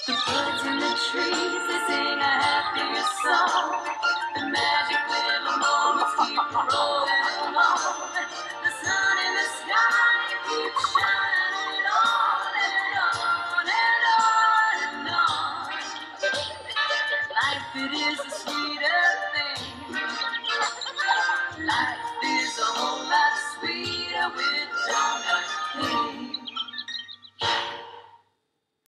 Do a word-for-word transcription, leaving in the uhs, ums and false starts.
The birds in the trees, they sing a happier song. The magic little moments keep rolling.